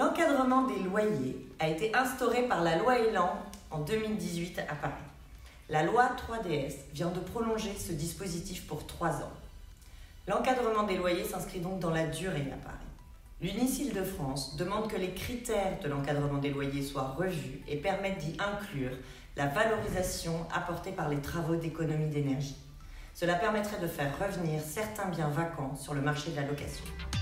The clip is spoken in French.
L'encadrement des loyers a été instauré par la loi Elan en 2018 à Paris. La loi 3DS vient de prolonger ce dispositif pour 3 ans. L'encadrement des loyers s'inscrit donc dans la durée à Paris. L'UNIS Île-de-France demande que les critères de l'encadrement des loyers soient revus et permettent d'y inclure la valorisation apportée par les travaux d'économie d'énergie. Cela permettrait de faire revenir certains biens vacants sur le marché de la location.